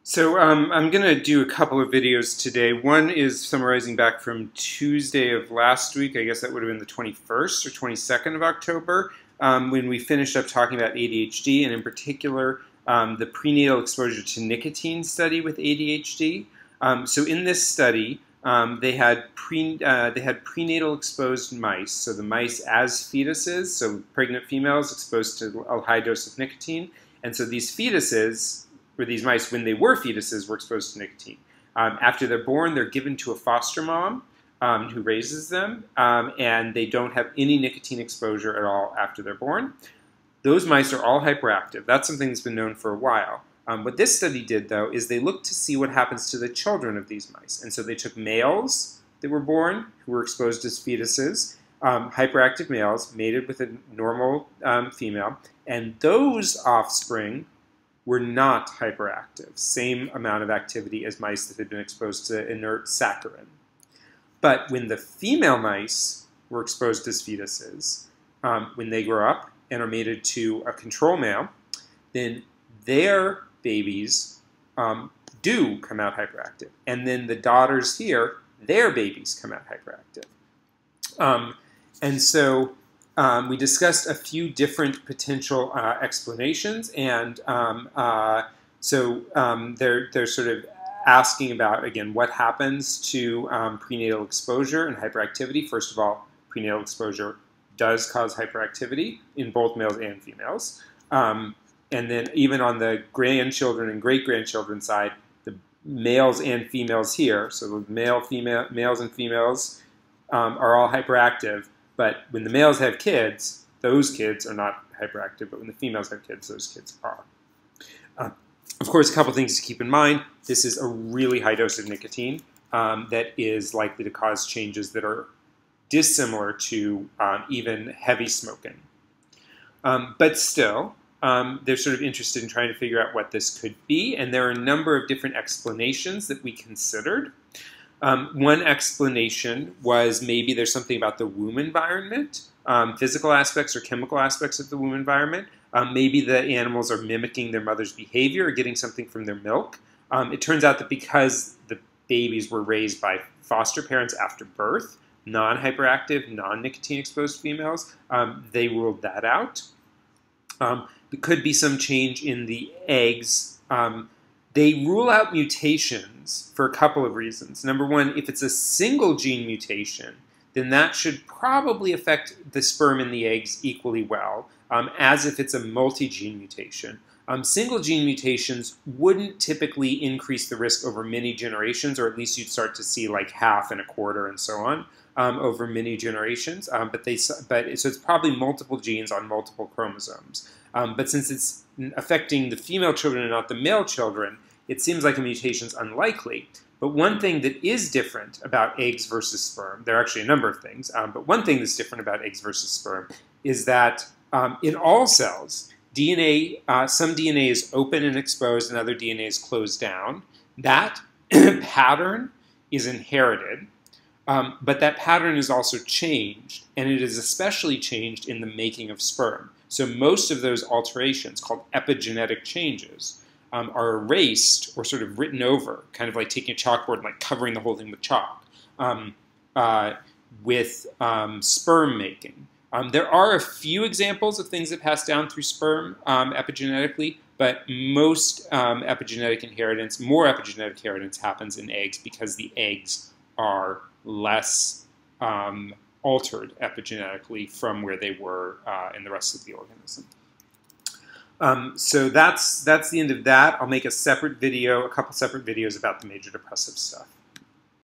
I'm going to do a couple of videos today. One is summarizing back from Tuesday of last week. I guess that would have been the 21st or 22nd of October, when we finished up talking about ADHD, and in particular, the prenatal exposure to nicotine study with ADHD. So in this study, they had prenatal exposed mice, so the mice as fetuses, so pregnant females exposed to a high dose of nicotine. And so these fetuses, or these mice, when they were fetuses, were exposed to nicotine. After they're born, they're given to a foster mom who raises them, and they don't have any nicotine exposure at all after they're born. Those mice are all hyperactive. That's something that's been known for a while. What this study did, though, is they looked to see what happens to the children of these mice. And so they took males that were born who were exposed as fetuses, hyperactive males mated with a normal female, and those offspring were not hyperactive, same amount of activity as mice that had been exposed to inert saccharin. But when the female mice were exposed as fetuses, when they grow up and are mated to a control male, then their babies do come out hyperactive. And then the daughters here, their babies come out hyperactive. And so we discussed a few different potential explanations, and they're sort of asking about, again, what happens to prenatal exposure and hyperactivity. First of all, prenatal exposure does cause hyperactivity in both males and females. And then even on the grandchildren and great-grandchildren side, the males and females here, so the males and females are all hyperactive. But when the males have kids, those kids are not hyperactive. But when the females have kids, those kids are. Of course, a couple things to keep in mind. This is a really high dose of nicotine that is likely to cause changes that are dissimilar to even heavy smoking. But still, they're sort of interested in trying to figure out what this could be. And there are a number of different explanations that we considered. One explanation was maybe there's something about the womb environment, physical aspects or chemical aspects of the womb environment. Maybe the animals are mimicking their mother's behavior or getting something from their milk. It turns out that because the babies were raised by foster parents after birth, non-hyperactive, non-nicotine exposed females, they ruled that out. There could be some change in the eggs. They rule out mutations for a couple of reasons. Number one, if it's a single gene mutation, then that should probably affect the sperm and the eggs equally well, as if it's a multi-gene mutation. Single gene mutations wouldn't typically increase the risk over many generations, or at least you'd start to see like half and a quarter and so on over many generations. So it's probably multiple genes on multiple chromosomes. But since it's affecting the female children and not the male children, it seems like a mutation is unlikely. But one thing that is different about eggs versus sperm, there are actually a number of things, but one thing that's different about eggs versus sperm is that in all cells, DNA, some DNA is open and exposed and other DNA is closed down. That pattern is inherited, but that pattern is also changed, and it is especially changed in the making of sperm. So most of those alterations, called epigenetic changes, are erased or sort of written over, kind of like taking a chalkboard and like covering the whole thing with chalk, with sperm making. There are a few examples of things that pass down through sperm epigenetically, but most epigenetic inheritance, more epigenetic inheritance happens in eggs because the eggs are less altered epigenetically from where they were in the rest of the organism. So that's the end of that. I'll make a separate video, a couple separate videos about the major depressive stuff.